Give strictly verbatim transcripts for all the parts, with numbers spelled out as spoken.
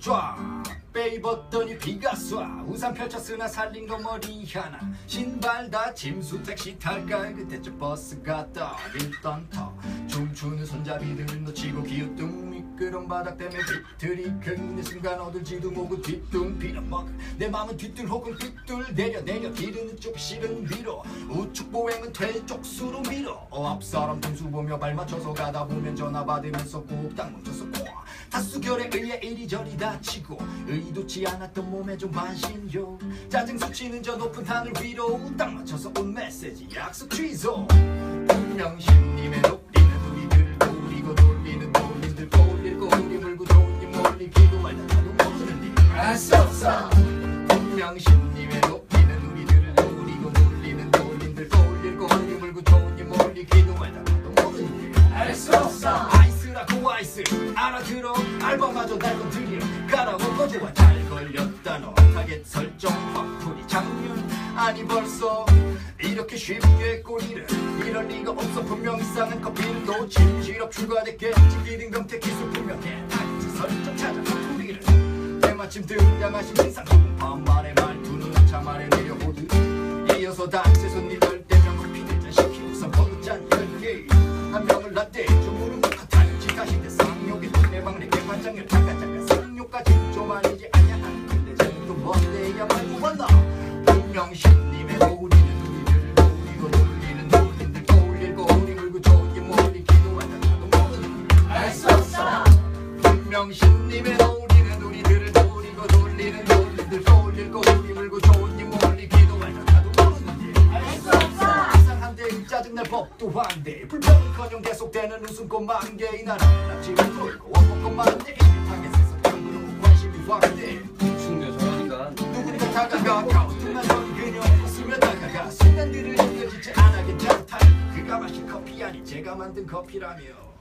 쫙 빼입었더니 비가 쏴 우산 펼쳤으나 살린 거 머리 하나 신발 다 짐수 택시 탈까 그때쯤 버스가 떠있던 터 춤추는 손잡이들 놓치고 기어뚱 미끄럼 바닥 때문에 비틀이 큰 순간 어들지도 모고 뒤뚱 빌어먹 내 맘은 뒤뜰 혹은 뒤뜰 내려 내려 기르는 쪽 실은 위로 우측 보행은 퇴쪽수로 밀어 어, 앞사람 등수 보며 발 맞춰서 가다 보면 전화 받으면서 꼭 딱 멈춰서 꼭 다수결에 의해 이리저리 다치고 의도치 않았던 몸에 좀 반신욕 짜증 수치는 저 높은 하늘 위로 딱 맞춰서 온 메시지 약속 취소 분명 신님의 높이는 우리들 돌리고 돌리는 돌림들 꼬리를 꼬리 물고 돌림 몰리기도 말다 나도 모르는 일 알 수 없어 분명 신님의 높이는 우리들을 돌리고 돌리는 돌림들 꼬리를 꼬리 물고 돌림 몰리기도 말다 나도 모르는 일 알 수 없어 아이스라고 아이스 알아들어 알바마저 날 건드려 까라고 거대와 잘 걸렸다 너 타겟 설정 확풀이 작년 아니 벌써 이렇게 쉽게 꼬리를 이럴 리가 없어 분명 이상한 커피는 또 진실업 추가됐겠지 기등검태 기술 분명해 타겟 설정 찾아 확풀이를 때마침 등장하신 신상 반말의 말투는 한참 아래 내려보듯 이어서 단체 손님 열대 명 커피 대잔 시키고 선포도잔 열개 한 명을 라떼 주문은 못하는 짓하신데 쌍욕에 동네방 내게 반장열 잠깐 잠깐 쌍욕까지 좀 아니지 아냐 근데 쟤는 또 뭔데 야 말고 왔나 분명 신님의 노리는 우리들을 노리고 놀리는 놀림들 돌리고 우리 물고 저기 멀리 기도하다 나도 모르는 알 수 없어 분명 신님의 노리는 우리들을 노리고 돌리는 놀림들 돌리고 우리 물고 저기 멀리 기도하다 나도 모르는 일 알 수 없어 이상한데 짜증날 법도 한데 불평은커녕 계속되는 웃음꽃 만개 이 나라 낙지를 돌고 원복꽃 만개 타겟에서 당구는 관심이 확대 충격 저러니까 누구니까 다가가 가운데만 전 그녀 웃으며 다가가 순간들을 느껴지지 않아 괜찮다 그가 마신 커피 아니 제가 만든 커피라며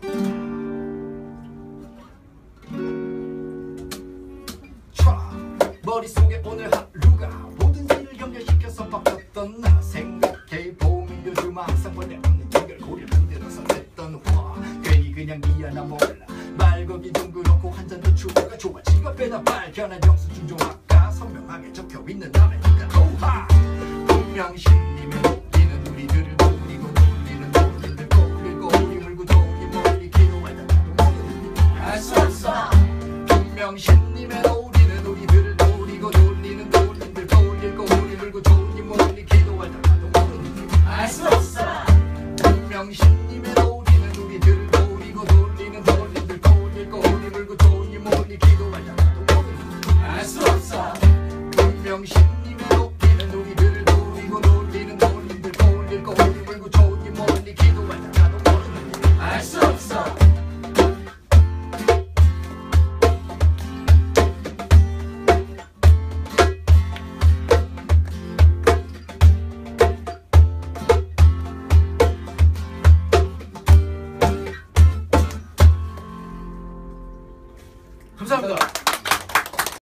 촤 머릿속에 오늘 하루가 모든 일을 연결시켜서 바뀌었던 나 생각해 보면 요즘 항상 원래 없는 연결고리를 만들어서 냈던 화 괜히 그냥 미안한 몰라 말거기 좀 그렇고 한 잔 더 추가가 좋아 직업에다 발견한 영수증 좀 아까 선명하게 적혀있는 남의 눈가 오하 분명 신님의 높이는 우리들을 노리고 놀리는 놀림들 꼬리고 우리 물고 저기 멀리 기도하다 나도 모르는 일 알 수 없어 분명 신님의 노리는 우리들을 노리고 놀리는 놀림들 꼬리고 우리 물고 저기 멀리 기도하다 나도 모르는 일 알 수 없어 분명 신님의 노리는 우리들을 노리고 놀리는 놀림들 꼬리고 우리 물고 저기 멀리 기도하다 나도 모르는 일 알 수 없어 분명 신님의 높이는 우리들을 노리고 놀리는 놀림들 꼬리고 우리 물고 저기 멀리 기도하다 나도 모르는 일 알 수 없어 감사합니다.